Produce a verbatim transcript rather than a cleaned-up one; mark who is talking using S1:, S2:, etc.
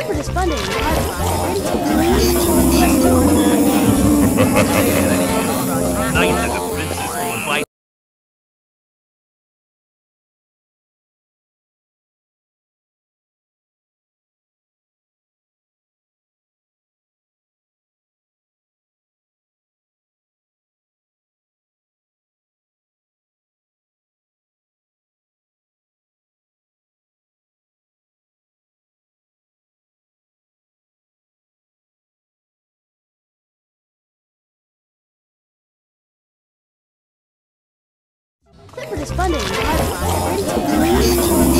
S1: Clipper is funded in part by
S2: Night of the Princess Moonlight.
S1: Clipper is funded in part by